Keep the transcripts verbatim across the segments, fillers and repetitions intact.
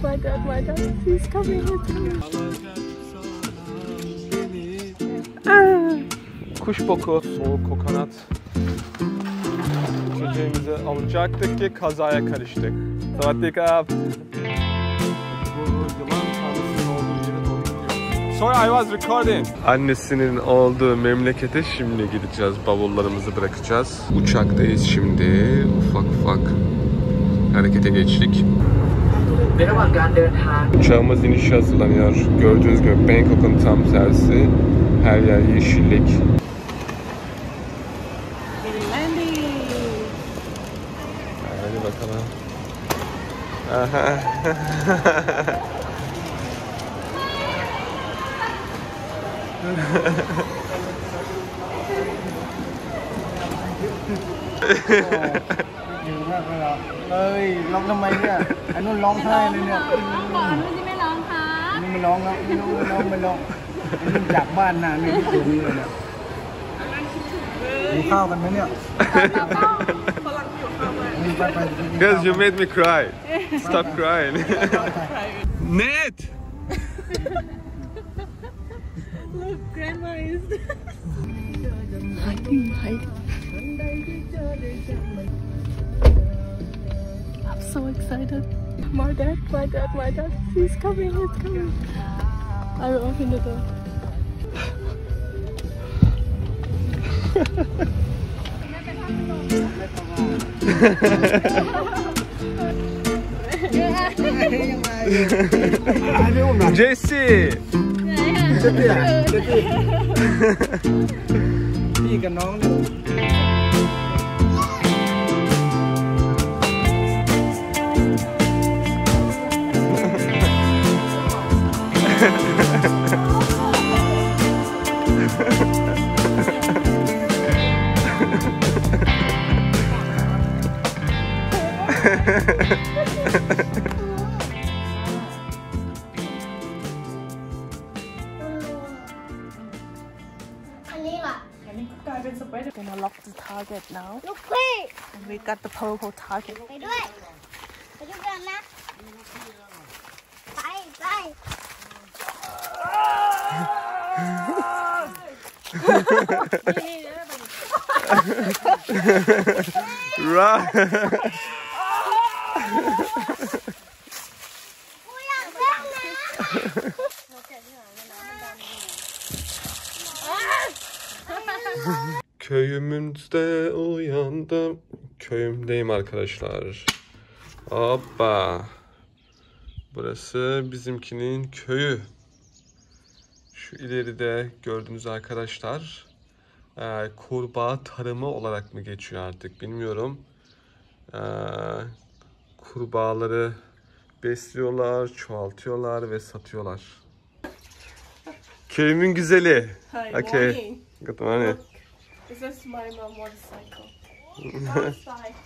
my dad, my dad. He's coming, he's coming. Kuş boku, soğuk kokonat. Çocuğumuzu alacaktık ki kazaya karıştık. Savatdika. Bu yılan tanrısının olduğu yere doğru gidiyoruz. Sorry, I was recording. Annesinin olduğu memlekete şimdi gideceğiz. Bavullarımızı bırakacağız. Uçaktayız şimdi. Ufak ufak harekete geçtik. Uçağımız inişe hazırlanıyor. Gördüğünüz gibi Bangkok'un tam tersi. Her yer yeşillik. Hadi bakalım. Aha. Nhiều quá rồi ạ. Ơi, lông năm mấy nè. Anh nó lông hai lên nè. Bỏ nó đi mấy lon hả? Nhưng mà lông không, nhưng mà lông mà lông. Anh nó chặt ban nè, mình cái chuyện rồi nè. Đi khaoกันไหมเนี่ย Guys, you made me cry. Stop crying. Ned! Look, grandma is hiding, hiding. I'm so excited. My dad, my dad, my dad. He's coming, he's coming. I will open the door. Jesse! พี่กับน้องดู Gonna lock the target now. Look quick. And we got the purple target. ไปด้วยไปด้วยกันนะไปไป Run! กูอยากเล่นนะ Köyümüzde uyandım. Köyümdeyim arkadaşlar. Hoppa. Burası bizimkinin köyü. Şu ileride gördüğünüz arkadaşlar e, kurbağa tarımı olarak mı geçiyor artık bilmiyorum. E, kurbağaları besliyorlar, çoğaltıyorlar ve satıyorlar. Köyümün güzeli. Hi, Okay. morning. Good morning. This is my mom motorcycle. Outside.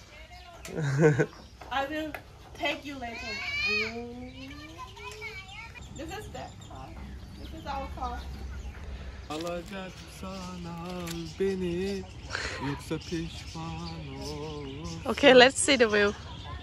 I will take you later. This is that car. This is our car. Alacaksan beni yoksa pişman ol. Okay, let's see the view.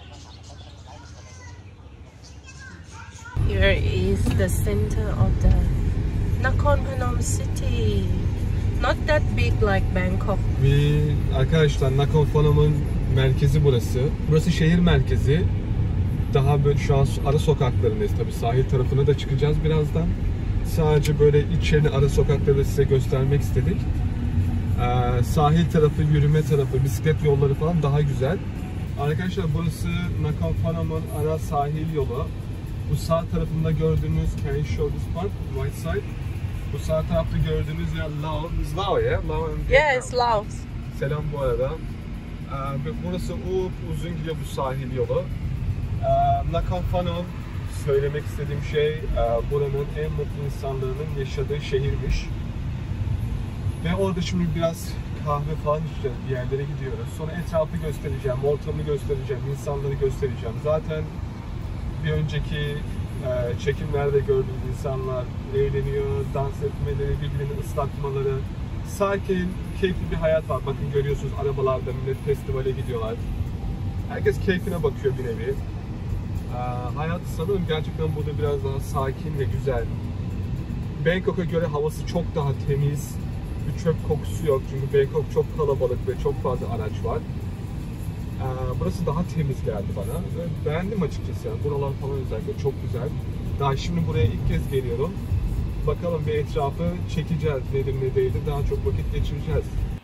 Here is the center of the Nakhon Phanom city. Not that big like Bangkok. Ve arkadaşlar Nakhon Phanom'un merkezi burası. Burası şehir merkezi. Daha böyle şu an ara sokaklarındayız. Tabii sahil tarafına da çıkacağız birazdan. Sadece böyle içerinin ara sokakları da size göstermek istedik. Ee, sahil tarafı, yürüme tarafı, bisiklet yolları falan daha güzel. Arkadaşlar burası Nakhon Phanom'un ara sahil yolu. Bu sağ tarafında gördüğünüz Can you show this part? Right side. Bu sağ tarafta gördüğünüz yer Lao. It's Lao ya? Lao and Yeah, it's Laos. Selam bu arada. Ee, burası U uzun gidiyor bu sahil yolu. Ee, Nakhon Phanom söylemek istediğim şey e, buranın en mutlu insanların yaşadığı şehirmiş. Ve orada şimdi biraz kahve falan içeceğiz, bir yerlere gidiyoruz. Sonra etrafı göstereceğim, ortamı göstereceğim, insanları göstereceğim. Zaten bir önceki e, çekimlerde gördüğünüz insanlar eğleniyor, dans etmeleri, birbirini ıslatmaları. Sakin, keyifli bir hayat var. Bakın görüyorsunuz arabalarda millet festivale gidiyorlar. Herkes keyfine bakıyor bir nevi. hayat sanırım gerçekten burada biraz daha sakin ve güzel. Bangkok'a göre havası çok daha temiz. Bir çöp kokusu yok çünkü Bangkok çok kalabalık ve çok fazla araç var. Burası daha temiz geldi bana. Beğendim açıkçası. Yani buralar falan özellikle çok güzel. Daha şimdi buraya ilk kez geliyorum. Bakalım bir etrafı çekeceğiz. Nedir ne değildir. Daha çok vakit geçireceğiz.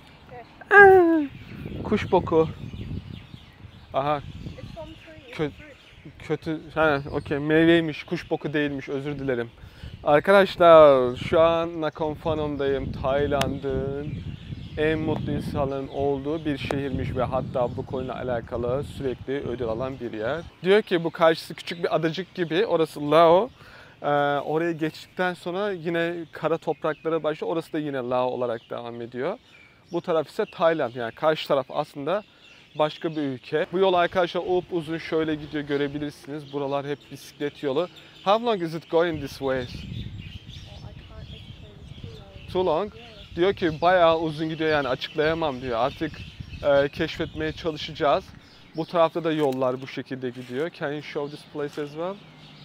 Kuş boku. Aha. Kö kötü. Ha, okey. Meyveymiş. Kuş boku değilmiş. Özür dilerim. Arkadaşlar şu an Nakhon Phanom'dayım. Tayland'ın en mutlu insanların olduğu bir şehirmiş ve hatta bu konuyla alakalı sürekli ödül alan bir yer. Diyor ki bu karşısı küçük bir adacık gibi. Orası Lao. Ee, oraya geçtikten sonra yine kara topraklara başlıyor. Orası da yine Lao olarak devam ediyor. Bu taraf ise Tayland. Yani karşı taraf aslında başka bir ülke. Bu yol arkadaşlar up uzun şöyle gidiyor, görebilirsiniz. Buralar hep bisiklet yolu. How long is it going this way? Too long? Diyor ki bayağı uzun gidiyor, yani açıklayamam diyor. Artık e, keşfetmeye çalışacağız. Bu tarafta da yollar bu şekilde gidiyor. Can you show this place as well?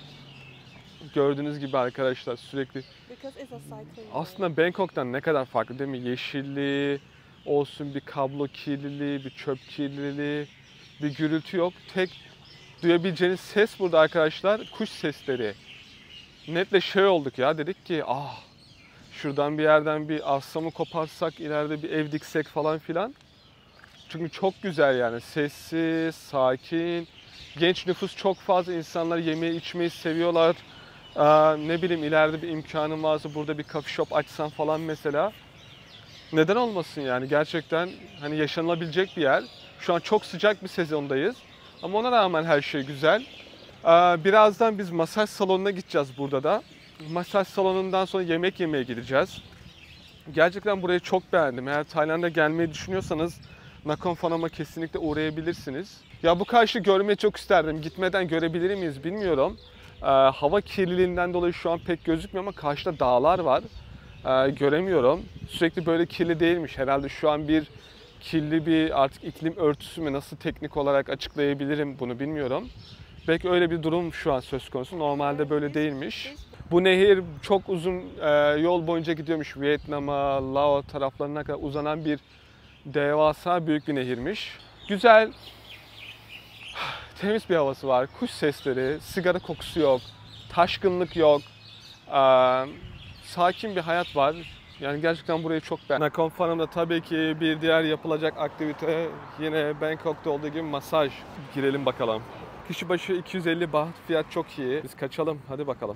Gördüğünüz gibi arkadaşlar sürekli. Aslında Bangkok'tan ne kadar farklı değil mi? Yeşilliği olsun, bir kablo kirliliği, bir çöp kirliliği, bir gürültü yok. Tek duyabileceğiniz ses burada arkadaşlar kuş sesleri. Netle şey olduk ya, dedik ki ah şuradan bir yerden bir aslamı koparsak, ileride bir ev diksek falan filan. Çünkü çok güzel yani, sessiz, sakin. Genç nüfus çok fazla, insanlar yemeği içmeyi seviyorlar. Ee, ne bileyim ileride bir imkanım varsa burada bir coffee shop açsam falan mesela. Neden olmasın yani, gerçekten hani yaşanılabilecek bir yer. Şu an çok sıcak bir sezondayız ama ona rağmen her şey güzel. Ee, birazdan biz masaj salonuna gideceğiz burada da. Masaj salonundan sonra yemek yemeye gideceğiz. Gerçekten burayı çok beğendim. Eğer Tayland'a gelmeyi düşünüyorsanız Nakhon Phanom'a kesinlikle uğrayabilirsiniz. Ya bu karşı görmeyi çok isterdim. Gitmeden görebilir miyiz bilmiyorum. Ee, hava kirliliğinden dolayı şu an pek gözükmüyor ama karşıda dağlar var. Ee, göremiyorum. Sürekli böyle kirli değilmiş. Herhalde şu an bir kirli bir artık iklim örtüsü mü, nasıl teknik olarak açıklayabilirim bunu bilmiyorum. Belki öyle bir durum şu an söz konusu. Normalde böyle değilmiş. Bu nehir çok uzun e, yol boyunca gidiyormuş. Vietnam'a, Lao taraflarına kadar uzanan bir devasa büyük bir nehirmiş. Güzel, temiz bir havası var. Kuş sesleri, sigara kokusu yok, taşkınlık yok. Ee, sakin bir hayat var. Yani gerçekten burayı çok beğendim. Nakhon Phanom'da tabii ki bir diğer yapılacak aktivite yine Bangkok'ta olduğu gibi masaj. Girelim bakalım. Kişi başı iki yüz elli baht, fiyat çok iyi. Biz kaçalım, hadi bakalım.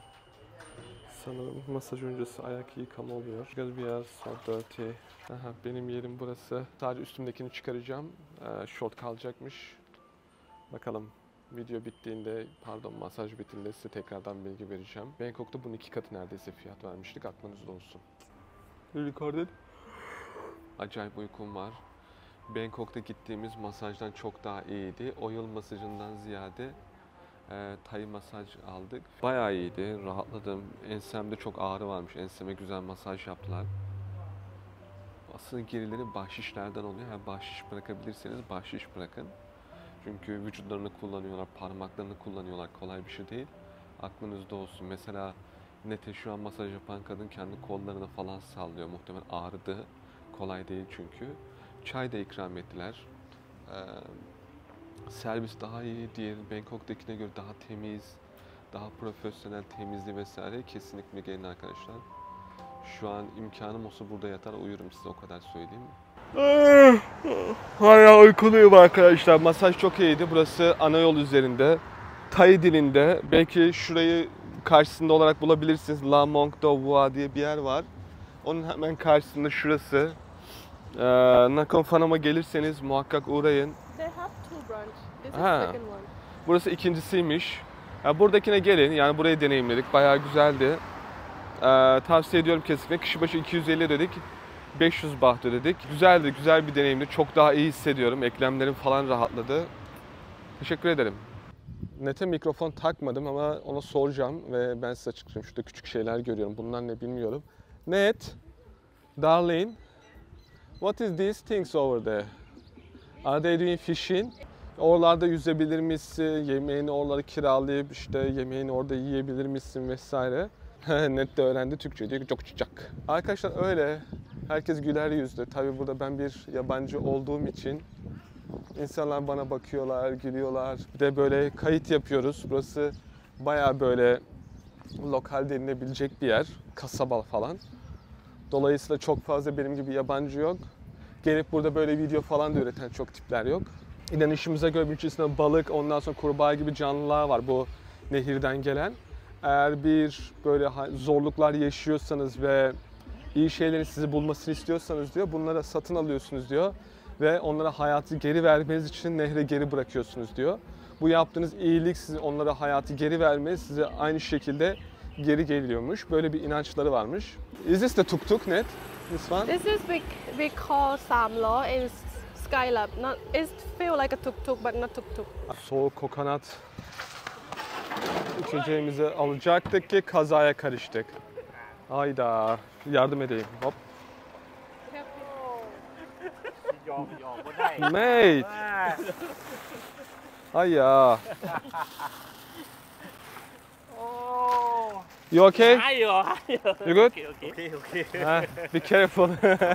Sanırım masaj öncesi ayak yıkama oluyor. Because we are so dirty. Aha, benim yerim burası. Sadece üstümdekini çıkaracağım. Ee, short kalacakmış. Bakalım video bittiğinde, pardon masaj bittiğinde size tekrardan bilgi vereceğim. Bangkok'ta bunun iki katı neredeyse fiyat vermiştik. Aklınızda olsun. Recorded. Acayip uykum var. Bangkok'ta gittiğimiz masajdan çok daha iyiydi. Oil masajından ziyade e, Thai masaj aldık. Bayağı iyiydi. Rahatladım. Ensemde çok ağrı varmış. Enseme güzel masaj yaptılar. Aslında gerileri bahşişlerden oluyor. Yani bahşiş bırakabilirseniz bahşiş bırakın. Çünkü vücutlarını kullanıyorlar, parmaklarını kullanıyorlar. Kolay bir şey değil. Aklınızda olsun. Mesela Nete şu an masaj yapan kadın kendi kollarını falan sallıyor. Muhtemelen ağrıdı. Kolay değil çünkü. Çay da ikram ettiler. Ee, servis daha iyi. Diğer Bangkok'takine göre daha temiz, daha profesyonel, temizliği vesaire. Kesinlikle gelin arkadaşlar. Şu an imkanım olsa burada yatar uyurum, size o kadar söyleyeyim. Hala uykuluyum arkadaşlar. Masaj çok iyiydi. Burası ana yol üzerinde. Thai dilinde. Belki şurayı karşısında olarak bulabilirsiniz. La Mong Do Vua diye bir yer var. Onun hemen karşısında şurası. Ee, Nakhon Phanom'a gelirseniz muhakkak uğrayın. They have two branch. This is Ha. the second one. Burası ikincisiymiş. Yani buradakine gelin. Yani burayı deneyimledik. Bayağı güzeldi. Ee, tavsiye ediyorum kesinlikle. Kişi başı iki yüz elli dedik. beş yüz baht ödedik. Güzeldi, güzel bir deneyimdi. Çok daha iyi hissediyorum. Eklemlerim falan rahatladı. Teşekkür ederim. Nete mikrofon takmadım ama ona soracağım ve ben size açıklayayım. Şurada küçük şeyler görüyorum. Bunlar ne bilmiyorum. Net, darling, what is these things over there? Are they doing fishing? Oralarda yüzebilir misin? Yemeğini oraları kiralayıp işte yemeğini orada yiyebilir misin vesaire. Net de öğrendi Türkçe diyor ki çok sıcak. Arkadaşlar öyle. Herkes güler yüzlü. Tabii burada ben bir yabancı olduğum için insanlar bana bakıyorlar, gülüyorlar. Bir de böyle kayıt yapıyoruz. Burası bayağı böyle lokal denilebilecek bir yer. Kasaba falan. Dolayısıyla çok fazla benim gibi yabancı yok. Gelip burada böyle video falan da üreten çok tipler yok. İnanışımıza göre bir içerisinde balık, ondan sonra kurbağa gibi canlılar var bu nehirden gelen. Eğer bir böyle zorluklar yaşıyorsanız ve iyi şeylerin sizi bulmasını istiyorsanız diyor, bunları satın alıyorsunuz diyor. Ve onlara hayatı geri vermeniz için nehre geri bırakıyorsunuz diyor. Bu yaptığınız iyilik sizin onlara hayatı geri vermeniz size aynı şekilde geri geliyormuş. Böyle bir inançları varmış. Is this the tuk tuk net? This one? This is we, we call Samlo in Skylab. Not, it feel like a tuk-tuk but not tuk-tuk. Soğuk kokonat içeceğimizi alacaktık ki kazaya karıştık. Hayda, yardım edeyim. Hop. Mate. Hayya. You okay? You good? Okay, okay. Ha, be careful.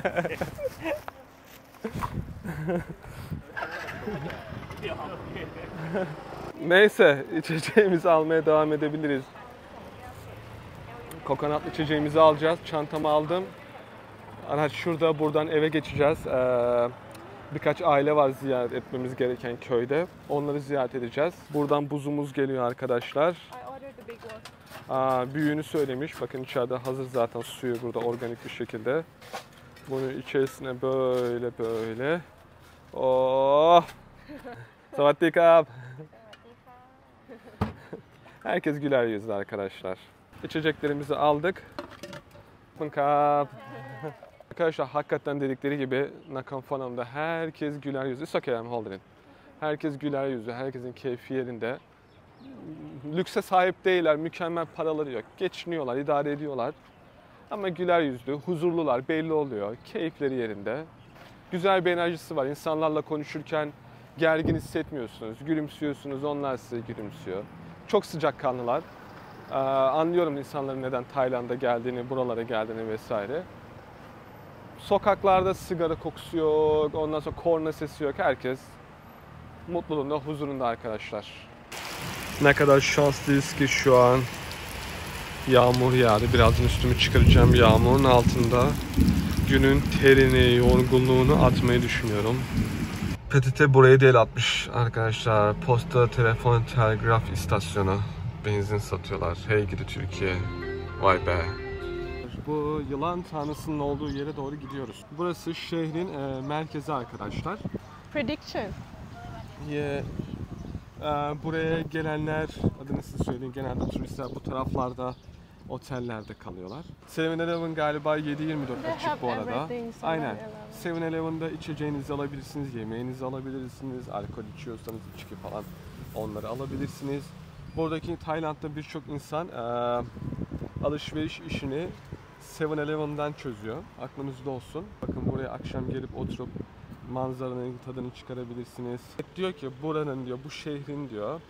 Neyse, içeceğimizi almaya devam edebiliriz. Kokonatlı içeceğimizi alacağız. Çantamı aldım. Araç şurada, buradan eve geçeceğiz. Ee, birkaç aile var ziyaret etmemiz gereken köyde. Onları ziyaret edeceğiz. Buradan buzumuz geliyor arkadaşlar. I ordered the big one. Aa, büyüğünü söylemiş. Bakın içeride hazır zaten suyu burada organik bir şekilde. Bunu içerisine böyle böyle. Oh! Savattikap. Herkes güler yüzlü arkadaşlar. İçeceklerimizi aldık. Kap. Arkadaşlar hakikaten dedikleri gibi Nakhon Phanong'da herkes güler yüzlü. It's okay, I'm holding it. Herkes güler yüzlü, herkesin keyfi yerinde. Lükse sahip değiller, mükemmel paraları yok. Geçiniyorlar, idare ediyorlar. Ama güler yüzlü, huzurlular, belli oluyor. Keyifleri yerinde. Güzel bir enerjisi var. İnsanlarla konuşurken gergin hissetmiyorsunuz. Gülümsüyorsunuz, onlar size gülümsüyor. Çok sıcakkanlılar. Ee, anlıyorum insanların neden Tayland'a geldiğini, buralara geldiğini vesaire. Sokaklarda sigara kokusu yok, ondan sonra korna sesi yok. Herkes mutluluğunda, huzurunda arkadaşlar. Ne kadar şanslıyız ki şu an yağmur yağdı. Birazdan üstümü çıkaracağım yağmurun altında. Günün terini, yorgunluğunu atmayı düşünüyorum. P T T buraya da el atmış arkadaşlar. Posta, telefon, telgraf istasyonu. Benzin satıyorlar. Hey gidi Türkiye. Vay be. Bu yılan tanrısının olduğu yere doğru gidiyoruz. Burası şehrin e, merkezi arkadaşlar. Prediction. Yeah. Ee, buraya gelenler, adını size söyleyeyim, genelde turistler bu taraflarda otellerde kalıyorlar. seven eleven galiba yedi yirmi dört They açık have bu arada. everything, seven Aynen. eleven. seven eleven'da içeceğinizi alabilirsiniz, yemeğinizi alabilirsiniz, alkol içiyorsanız içki falan onları alabilirsiniz. Buradaki Tayland'da birçok insan e, alışveriş işini seven eleven'dan çözüyor. Aklınızda olsun. Bakın buraya akşam gelip oturup manzaranın tadını çıkarabilirsiniz. Diyor ki buranın diyor, bu şehrin diyor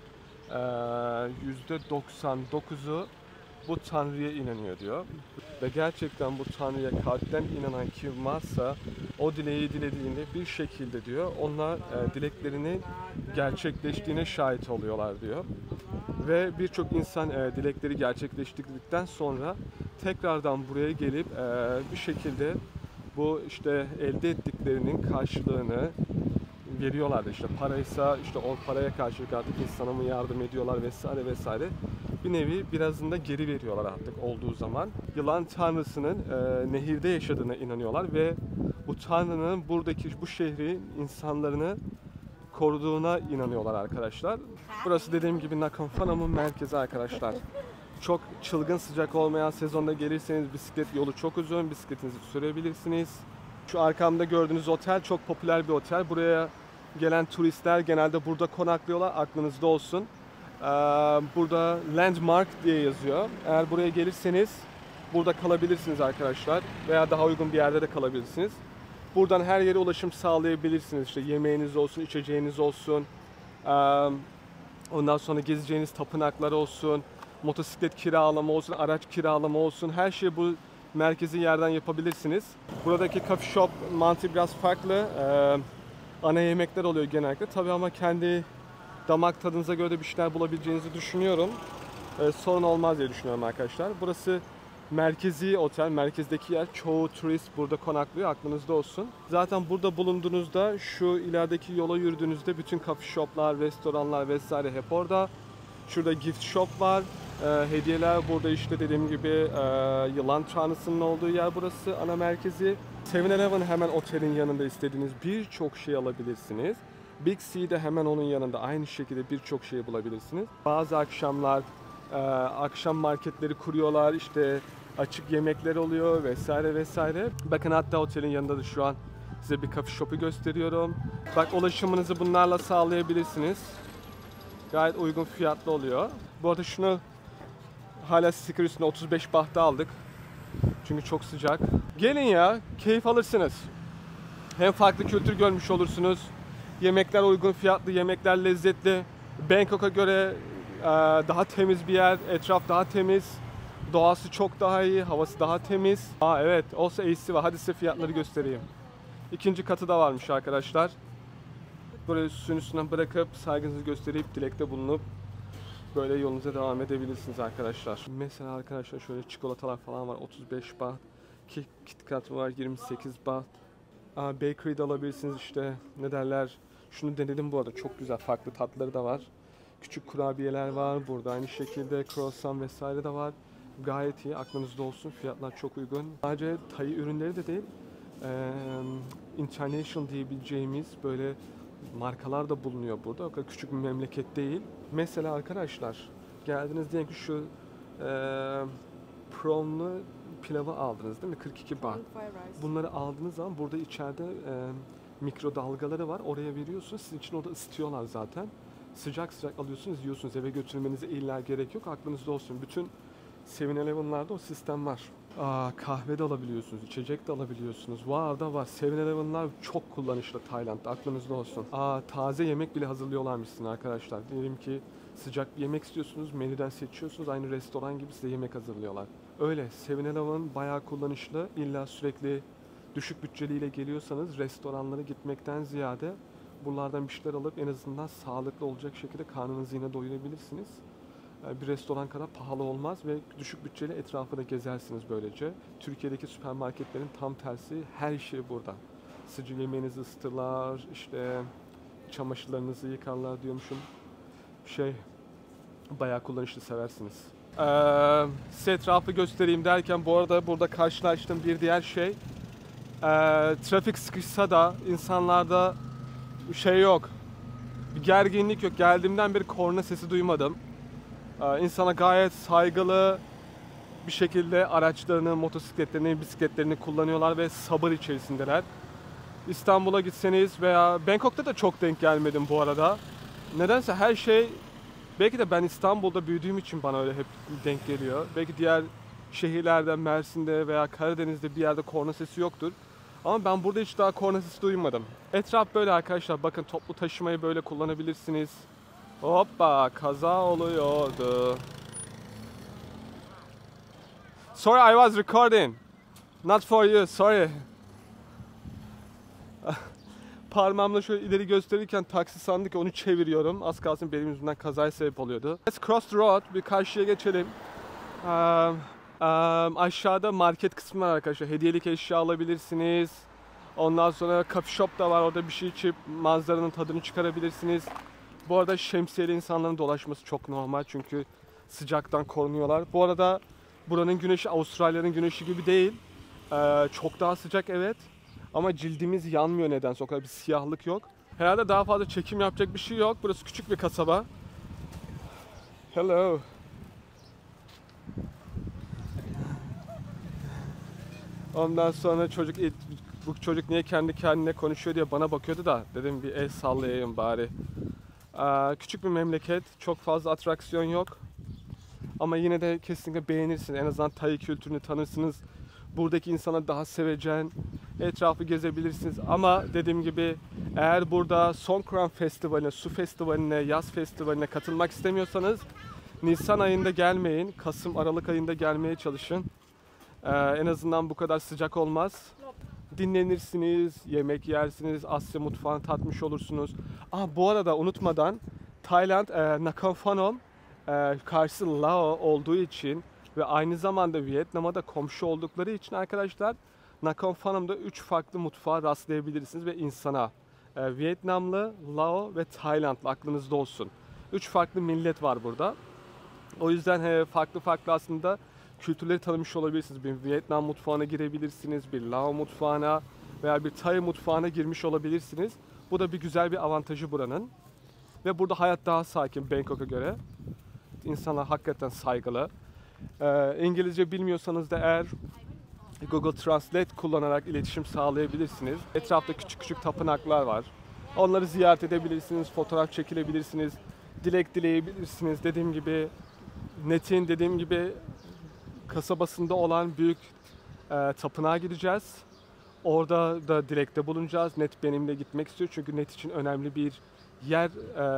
yüzde doksan dokuzu bu Tanrı'ya inanıyor diyor. Ve gerçekten bu Tanrı'ya kalpten inanan kim varsa o dileği dilediğinde bir şekilde diyor onlar e, dileklerinin gerçekleştiğine şahit oluyorlar diyor. Ve birçok insan e, dilekleri gerçekleştirdikten sonra tekrardan buraya gelip e, bir şekilde bu işte elde ettiklerinin karşılığını veriyorlardı. İşte paraysa işte o paraya karşılık artık insana mı yardım ediyorlar vesaire vesaire. Bir nevi birazını da geri veriyorlar artık olduğu zaman. Yılan tanrısının e, nehirde yaşadığına inanıyorlar ve bu tanrının buradaki bu şehrin insanlarını koruduğuna inanıyorlar arkadaşlar. Burası dediğim gibi Nakhon Phanong'un merkezi arkadaşlar. Çok çılgın sıcak olmayan sezonda gelirseniz bisiklet yolu çok uzun, bisikletinizi sürebilirsiniz. Şu arkamda gördüğünüz otel çok popüler bir otel. Buraya gelen turistler genelde burada konaklıyorlar, aklınızda olsun. Ee, burada Landmark diye yazıyor. Eğer buraya gelirseniz burada kalabilirsiniz arkadaşlar. Veya daha uygun bir yerde de kalabilirsiniz. Buradan her yere ulaşım sağlayabilirsiniz. İşte yemeğiniz olsun, içeceğiniz olsun. Ondan sonra gezeceğiniz tapınaklar olsun, motosiklet kiralama olsun, araç kiralama olsun, her şeyi bu merkezi yerden yapabilirsiniz. Buradaki coffee shop mantığı biraz farklı. Ana yemekler oluyor genellikle. Tabii ama kendi damak tadınıza göre de bir şeyler bulabileceğinizi düşünüyorum. Sorun olmaz diye düşünüyorum arkadaşlar. Burası merkezi otel, merkezdeki yer. Çoğu turist burada konaklıyor, aklınızda olsun. Zaten burada bulunduğunuzda şu ilerideki yola yürüdüğünüzde bütün coffee shoplar, restoranlar vesaire hep orada. Şurada gift shop var, e, hediyeler burada işte dediğim gibi e, yılan tanrısının olduğu yer burası, ana merkezi. seven eleven hemen otelin yanında istediğiniz birçok şey alabilirsiniz. Big C de hemen onun yanında aynı şekilde birçok şey bulabilirsiniz. Bazı akşamlar e, akşam marketleri kuruyorlar, işte açık yemekler oluyor vesaire vesaire. Bakın hatta otelin yanında da şu an size bir coffee shop'u gösteriyorum. Bak ulaşımınızı bunlarla sağlayabilirsiniz. Gayet uygun fiyatlı oluyor. Bu arada şunu hala sticker üstüne otuz beş bahta aldık. Çünkü çok sıcak. Gelin ya, keyif alırsınız. Hem farklı kültür görmüş olursunuz. Yemekler uygun fiyatlı, yemekler lezzetli. Bangkok'a göre e, daha temiz bir yer, etraf daha temiz. Doğası çok daha iyi, havası daha temiz. Aa evet, olsa A C var. Hadi size fiyatları göstereyim. İkinci katı da varmış arkadaşlar. Böyle suyun üstünden bırakıp saygınızı gösterip dilekte bulunup böyle yolunuza devam edebilirsiniz arkadaşlar. Mesela arkadaşlar şöyle çikolatalar falan var, otuz beş baht. KitKat var, yirmi sekiz baht. Aa, bakery'de alabilirsiniz işte, ne derler. Şunu denedim bu arada, çok güzel, farklı tatları da var. Küçük kurabiyeler var burada, aynı şekilde croissant vesaire de var. Gayet iyi, aklınızda olsun, fiyatlar çok uygun. Sadece Thai ürünleri de değil, e, international diyebileceğimiz böyle markalar da bulunuyor burada. O kadar küçük bir memleket değil. Mesela arkadaşlar, geldiniz diyelim ki şu e, prawnlu pilavı aldınız değil mi? kırk iki baht. Bunları aldığınız zaman burada içeride e, mikrodalgaları var. Oraya veriyorsunuz. Sizin için orada ısıtıyorlar zaten. Sıcak sıcak alıyorsunuz, yiyorsunuz. Eve götürmenize illa gerek yok. Aklınızda olsun. Bütün seven eleven'larda o sistem var. Aa, kahve de alabiliyorsunuz, içecek de alabiliyorsunuz. Var da var. seven eleven'lar çok kullanışlı Tayland'da. Aklınızda olsun. Aa, taze yemek bile hazırlıyorlarmışsın arkadaşlar. Diyelim ki sıcak bir yemek istiyorsunuz, menüden seçiyorsunuz. Aynı restoran gibi size yemek hazırlıyorlar. Öyle. seven eleven bayağı kullanışlı. İlla sürekli düşük bütçeliyle geliyorsanız restoranlara gitmekten ziyade buralardan bir şeyler alıp en azından sağlıklı olacak şekilde karnınızı yine doyurabilirsiniz. Bir restoran kadar pahalı olmaz ve düşük bütçeli etrafı da gezersiniz böylece. Türkiye'deki süpermarketlerin tam tersi, her şey burada. Sıcak yemeğinizi ısıtırlar, işte çamaşırlarınızı yıkarlar diyormuşum. Şey, bayağı kullanışlı, seversiniz. Ee, size etrafı göstereyim derken bu arada burada karşılaştığım bir diğer şey, ee, trafik sıkışsa da insanlarda şey yok, bir gerginlik yok. Geldiğimden beri korna sesi duymadım. Ee, insana gayet saygılı bir şekilde araçlarını, motosikletlerini, bisikletlerini kullanıyorlar ve sabır içerisindeler. İstanbul'a gitseniz veya Bangkok'ta da çok denk gelmedim bu arada. Nedense her şey, belki de ben İstanbul'da büyüdüğüm için bana öyle hep denk geliyor. Belki diğer şehirlerde, Mersin'de veya Karadeniz'de bir yerde korna sesi yoktur. Ama ben burada hiç daha korna sesi duymadım. Etraf böyle arkadaşlar. Bakın, toplu taşımayı böyle kullanabilirsiniz. Hoppa, kaza oluyordu. Sorry, I was recording. Not for you, sorry. Parmağımla şöyle ileri gösterirken taksi sandı ki onu çeviriyorum. Az kalsın benim yüzümden kazaya sebep oluyordu. Let's cross the road. Bir karşıya geçelim. Um, um, aşağıda market kısmı var arkadaşlar. Hediyelik eşya alabilirsiniz. Ondan sonra coffee shop da var. Orada bir şey içip manzaranın tadını çıkarabilirsiniz. Bu arada şemsiyeli insanların dolaşması çok normal. Çünkü sıcaktan korunuyorlar. Bu arada buranın güneşi Avustralya'nın güneşi gibi değil. Ee, çok daha sıcak evet. Ama cildimiz yanmıyor nedense. O kadar bir siyahlık yok. Herhalde daha fazla çekim yapacak bir şey yok. Burası küçük bir kasaba. Hello. Ondan sonra çocuk, bu çocuk niye kendi kendine konuşuyor diye bana bakıyordu da dedim bir el sallayayım bari. Ee, küçük bir memleket. Çok fazla atraksiyon yok. Ama yine de kesinlikle beğenirsiniz. En azından Thai kültürünü tanırsınız. Buradaki insana daha sevecen, Etrafı gezebilirsiniz ama dediğim gibi eğer burada Songkran Festivali'ne, su festivaline, yaz festivaline katılmak istemiyorsanız Nisan ayında gelmeyin. Kasım, Aralık ayında gelmeye çalışın. Ee, en azından bu kadar sıcak olmaz. Dinlenirsiniz, yemek yersiniz, Asya mutfağını tatmış olursunuz. Ah, bu arada unutmadan Tayland, e, Nakhon Phanom e, karşı Lao olduğu için ve aynı zamanda Vietnam'a da komşu oldukları için arkadaşlar Nakhon Phanom'da üç farklı mutfağa rastlayabilirsiniz ve insana. E, Vietnamlı, Lao ve Taylandlı, aklınızda olsun. Üç farklı millet var burada. O yüzden he, farklı farklı aslında kültürleri tanımış olabilirsiniz. Bir Vietnam mutfağına girebilirsiniz, bir Lao mutfağına veya bir Tay mutfağına girmiş olabilirsiniz. Bu da bir güzel bir avantajı buranın. Ve burada hayat daha sakin Bangkok'a göre. İnsanlar hakikaten saygılı. Ee, İngilizce bilmiyorsanız da eğer Google Translate kullanarak iletişim sağlayabilirsiniz. Etrafta küçük küçük tapınaklar var. Onları ziyaret edebilirsiniz, fotoğraf çekilebilirsiniz, dilek dileyebilirsiniz. Dediğim gibi Net'in dediğim gibi kasabasında olan büyük e, tapınağa gideceğiz. Orada da dilekte bulunacağız. Net benimle gitmek istiyor çünkü Net için önemli bir yer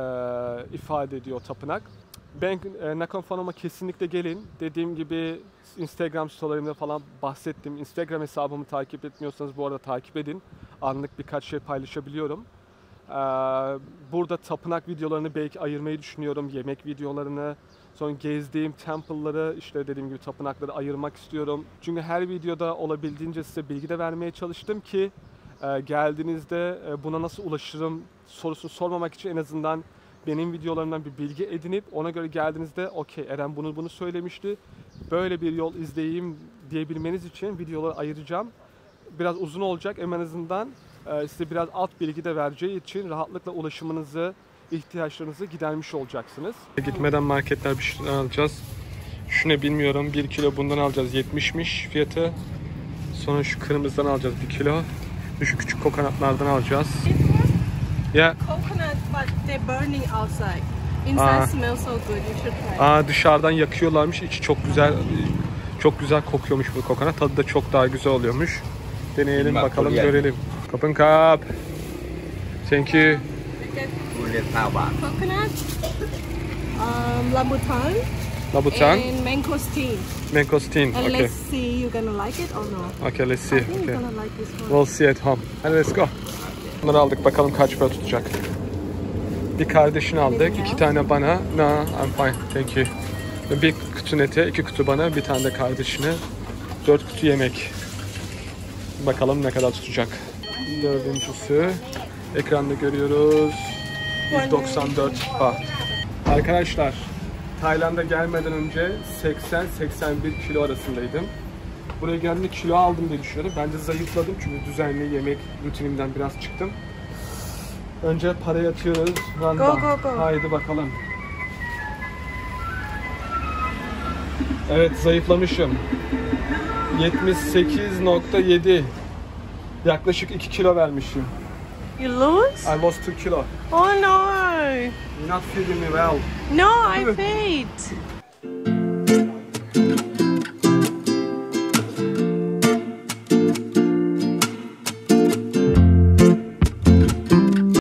e, ifade ediyor tapınak. Ben e, Nakhon Phanom'a kesinlikle gelin. Dediğim gibi Instagram storylerimde falan bahsettim. Instagram hesabımı takip etmiyorsanız bu arada takip edin. Anlık birkaç şey paylaşabiliyorum. Ee, burada tapınak videolarını belki ayırmayı düşünüyorum. Yemek videolarını, sonra gezdiğim temple'ları, işte dediğim gibi tapınakları ayırmak istiyorum. Çünkü her videoda olabildiğince size bilgi de vermeye çalıştım ki e, geldiğinizde e, buna nasıl ulaşırım sorusunu sormamak için en azından benim videolarımdan bir bilgi edinip ona göre geldiğinizde okey Eren bunu bunu söylemişti. Böyle bir yol izleyeyim diyebilmeniz için videoları ayıracağım. Biraz uzun olacak en azından e, size biraz alt bilgi de vereceği için rahatlıkla ulaşımınızı, ihtiyaçlarınızı gidermiş olacaksınız. Gitmeden marketler bir şeyler alacağız. Şu ne bilmiyorum, bir kilo bundan alacağız, yetmişmiş fiyatı. Sonra şu kırmızıdan alacağız bir kilo. Şu küçük kokonatlardan alacağız. Yeah. Coconut, but they're burning outside. Inside Aa. smells so good. You should try. Aa, dışarıdan yakıyorlarmış. İçi çok güzel, çok güzel kokuyormuş bu kokonat. Tadı da çok daha güzel oluyormuş. Deneyelim Bak, bakalım, buraya. görelim. Kapın kap. Thank you. Coconut, um, rambutan, Labutan, and mangosteen. mangosteen. And Okay. let's see, you gonna like it or no? Okay, let's see. I think Okay. you're gonna like this one. We'll see at home. Hadi let's go. Bunları aldık. Bakalım kaç para tutacak. Bir kardeşini aldık. iki tane bana. No, I'm fine. Thank you. Bir kutu Nete, iki kutu bana, bir tane de kardeşine. Dört kutu yemek. Bakalım ne kadar tutacak. Dördüncüsü. Ekranda görüyoruz. yüz doksan dört baht. Arkadaşlar, Tayland'a gelmeden önce seksen seksen bir kilo arasındaydım. Buraya geldiğimde kilo aldım diye düşünüyorum. Bence zayıfladım çünkü düzenli yemek rutinimden biraz çıktım. Önce parayı atıyoruz. Randa. Go, go, go. Haydi bakalım. Evet, zayıflamışım. yetmiş sekiz nokta yedi. Yaklaşık iki kilo vermişim. You lose? I lost two kilo. Oh no! You're not feeding me well. No, I paid.